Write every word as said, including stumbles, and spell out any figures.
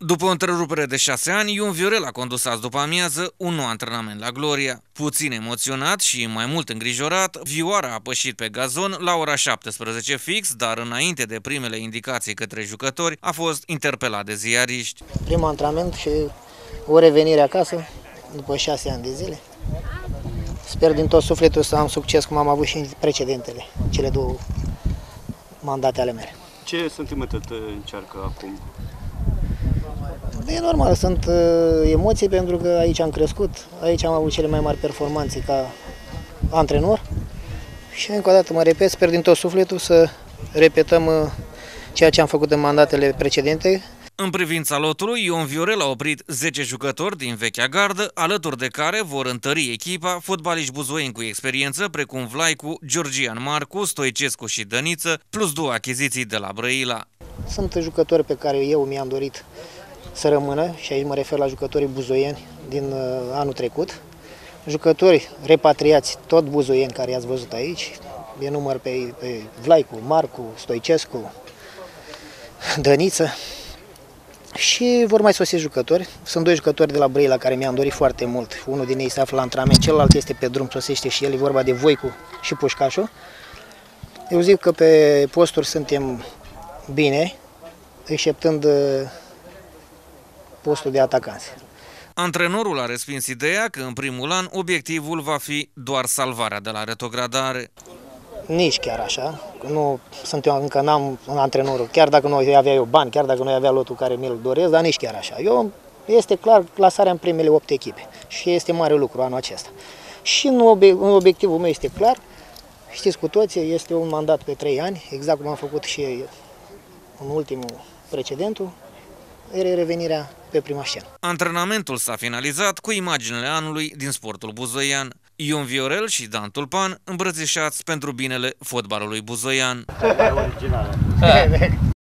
După o întrerupere de șase ani, Ion Viorel a condus azi după amiază un nou antrenament la Gloria. Puțin emoționat și mai mult îngrijorat, Vioara a pășit pe gazon la ora șaptesprezece fix, dar înainte de primele indicații către jucători, a fost interpelat de ziariști. Primul antrenament și o revenire acasă după șase ani de zile. Sper din tot sufletul să am succes cum am avut și în precedentele, cele două mandate ale mele. Ce sentimente te încearcă acum? E normal, sunt uh, emoții pentru că aici am crescut, aici am avut cele mai mari performanțe ca antrenor și încă o dată mă repet, sper din tot sufletul să repetăm uh, ceea ce am făcut în mandatele precedente. În privința lotului, Ion Viorel a oprit zece jucători din vechea gardă, alături de care vor întări echipa fotbaliști buzoieni cu experiență, precum Vlaicu, Georgian Marcu, Stoicescu și Dăniță, plus două achiziții de la Brăila. Sunt jucători pe care eu mi-am dorit să rămână și aici mă refer la jucătorii buzoieni din uh, anul trecut. Jucători repatriați, tot buzoieni care i-ați văzut aici, e număr pe, pe Vlaicu, Marcu, Stoicescu, Dăniță. Și vor mai sosi jucători. Sunt doi jucători de la Brăila care mi-am dorit foarte mult. Unul din ei se află la antrenament, celălalt este pe drum, sosește și el, e vorba de Voicu și Pușcașu. Eu zic că pe posturi suntem bine, exceptând postul de atacanți. Antrenorul a respins ideea că în primul an obiectivul va fi doar salvarea de la retrogradare. Nici chiar așa, nu sunt eu, încă n-am antrenorul, chiar dacă noi avea eu bani, chiar dacă noi avea lotul care mi-l doresc, dar nici chiar așa. Eu, este clar clasarea în primele opt echipe și este mare lucru anul acesta. Și în obiectivul meu este clar, știți cu toții, este un mandat pe trei ani, exact cum am făcut și în ultimul precedentul, revenirea pe prima scenă. Antrenamentul s-a finalizat cu imaginele anului din sportul buzoian. Ion Viorel și Dan Tulpan îmbrățișați pentru binele fotbalului buzoian.